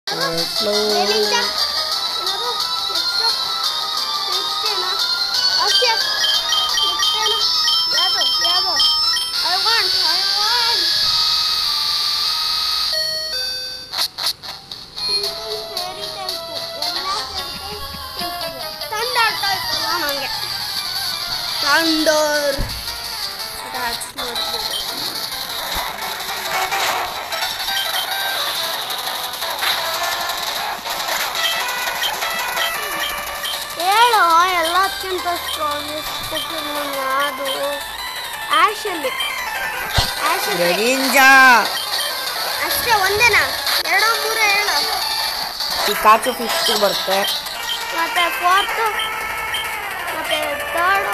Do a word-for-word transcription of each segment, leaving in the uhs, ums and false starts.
Thunder. That's not good. ಹೇಳು ಎಲ್ಲಕ್ಕಿಂತ strongest ಪೋಕೆಮಾನ್ ಯಾವುದು? ಆಶ್ ಅಲ್ಲಿ ಆಶ್ ಗ್ರೀನಿಂಜಾ ಅಷ್ಟೇ ಒಂದೇನಾ ಎರಡು ಮೂರು ಹೇಳು. ಪಿಕಾಚು ಫಿಫ್ತ್ ಬರುತ್ತೆ ಮತ್ತೆ ಫೋರ್ತ್ ಮತ್ತೆ ಥರ್ಡ್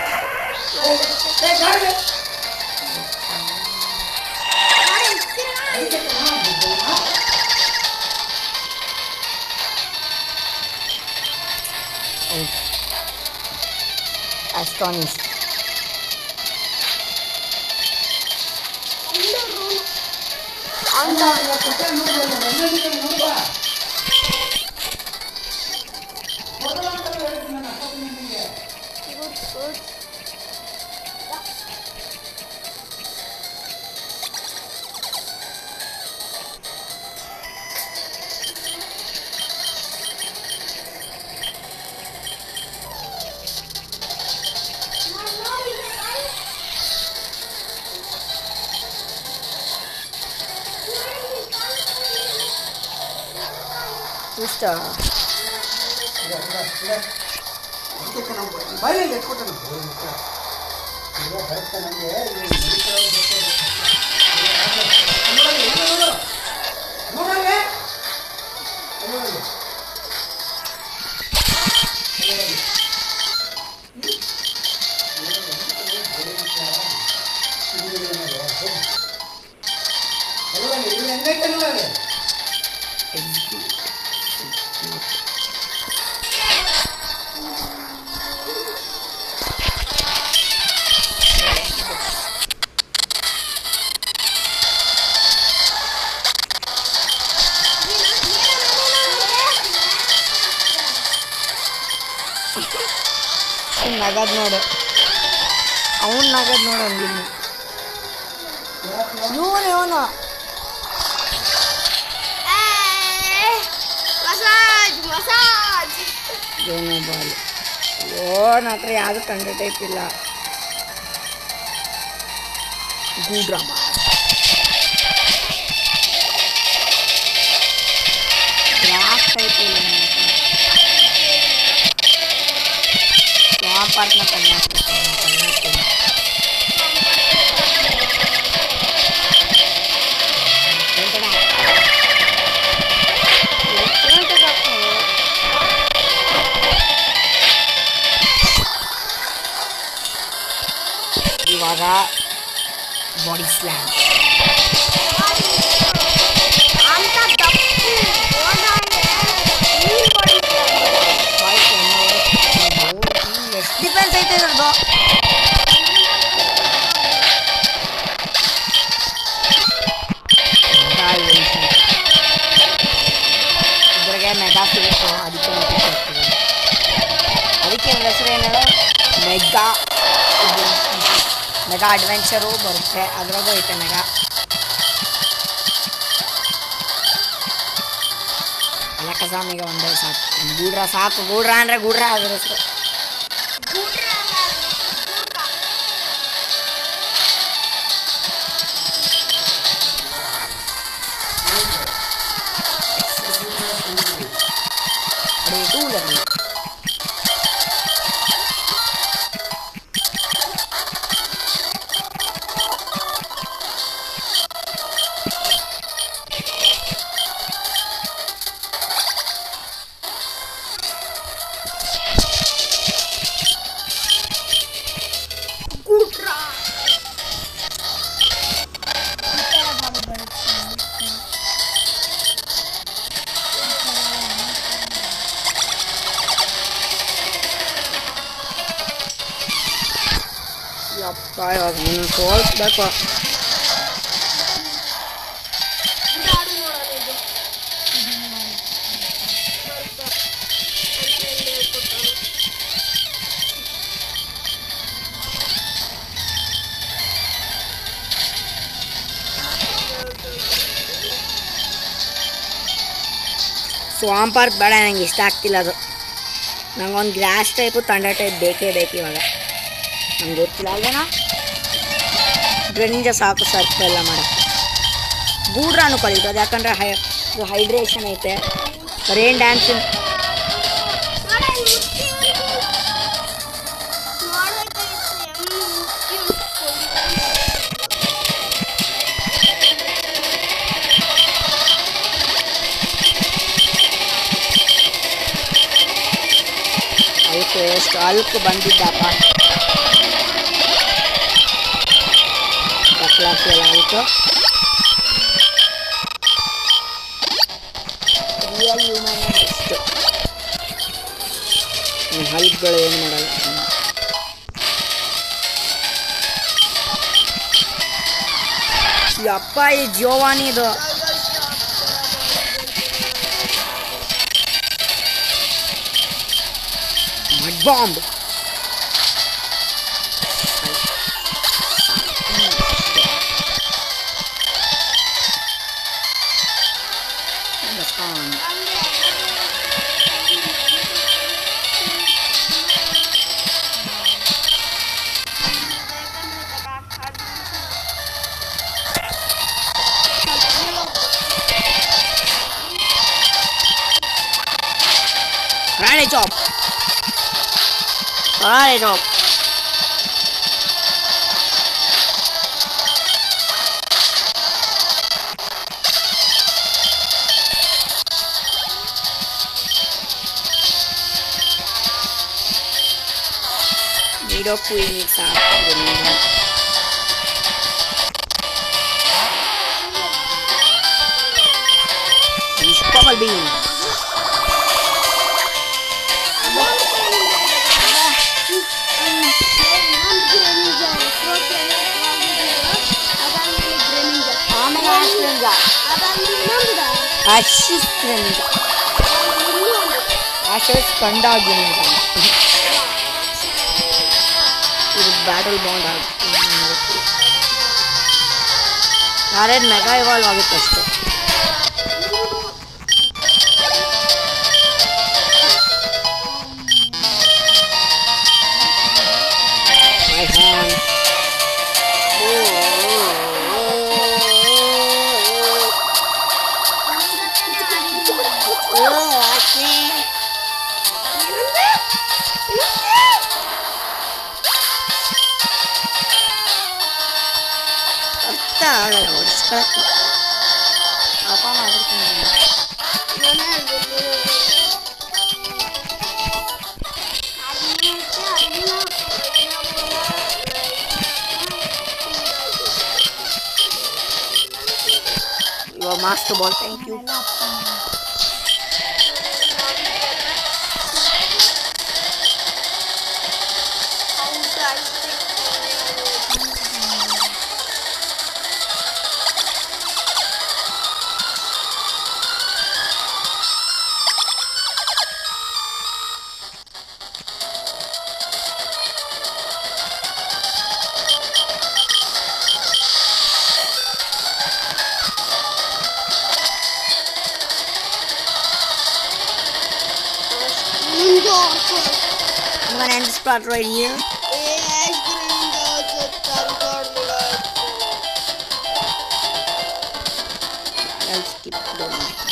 Astonished. Mister. ನಗದ್ ನೋಡು ಅವನ್ ನಗದ್ ನೋಡು ಅಂದಿನಿ ಇವನು ಇವನು ಮಸಾಜ್ ಮಸಾಜ್ ಏನೋ ಬಾಲ್ ಅಯ್ಯೋ ನನ್ನ ಹತ್ರ ಯಾವುದು ಕಂಡ ಟೈಪ್ ಇಲ್ಲ ಗೂಡ್ರಾಮ ಗ್ರಾಫ್ ಟೈಪ್ ಇಲ್ಲ ಪಾರ್ಟ್ನ ಕಣ್ಣು ಇವಾಗ ಬಾಡಿ ಸ್ಲ್ಯಾಮ್ ಡಿಫೆನ್ಸ್ ಐತೆ ಇದ್ರದ್ದು ಇದ್ರಾಗೆ ಮೆಗಾ ಸಿಗುತ್ತೆ ಅದಕ್ಕೆ ಅದಕ್ಕೆ ಹೆಸರು ಏನೇಳು ಮೆಗಾ ಮೆಗಾ ಅಡ್ವೆಂಚರು ಬರುತ್ತೆ ಅದ್ರಾಗೂ ಐತೆ ಮೆಗಾ ಎಲ್ಲ ಕಸಾಮಿಗೆ ಒಂದೇ ಸಾಕು ಗೂಡ್ರ ಸಾಕು ಗೂಡ್ರ ಅಂದರೆ ಗೂಡ್ರ ಅದ್ರ ಹೆಸರು ಯಪ್ಪ ಇವಾಗ ನೀನು ಸೋಲ್ಸ್ಬೇಕು ಸ್ವಾಮ್ ಪಾರ್ಕ್ ಬೇಡ, ನಂಗೆ ಇಷ್ಟ ಆಗ್ತಿಲ್ಲ ಅದು. ನಂಗೊಂದು ಗ್ರಾಸ್ ಟೈಪು ಥಂಡರ್ ಟೈಪ್ ಬೇಕೇ ಬೇಕು ಇವಾಗ. ನಂಗೆ ಗೊತ್ತಿಲ್ಲ ಅಲ್ವೇನಾ, ಗ್ರೆನಿಂಜ ಸಾಕು ಸರ್ಫ್ ಎಲ್ಲ ಮಾಡೋಕ್ಕೆ. ಗೂಡ್ರಾನು ಕಲಿತು ಅದು, ಯಾಕಂದರೆ ಹೈ ಹೈಡ್ರೇಷನ್ ಐತೆ. ರೇನ್ ಡ್ಯಾನ್ಸಿಂಗ್ ಅದಕ್ಕೆ ಎಷ್ಟು ಅಲ್ಕು ಬಂದಿದ್ದಪ್ಪ, ಬಕ್ಲಾಸಿ ಎಲ್ಲ ಅಲ್ಕು. ರಿಯಲ್ ಹ್ಯೂಮನ್ ಎಷ್ಟು ಹಲ್ಕ್ಗಳು ಏನು ಮಾಡಲ್ಲ. ಅಪ್ಪ ಈ ಜೋವಾನಿ ಇದು mud bomb. Karate chop. Karate chop. Video queen sa Bubble bean. Ashes Greninja. Ashes Kanda Greninja. This is battle bond. Nared Mega Evolve ಆಗುತ್ತೆ ಅಷ್ಟೇ. My hand. ಆಗಲ್ಲ ಹೊಡಿಸ್ಕೊಳಕ್ಕೆ ಪಾಪ ಮಾಡಿರ್ತೀನಿ. ಇವಾಗ master ball, thank you. I'm gonna end this part right here. I'll skip the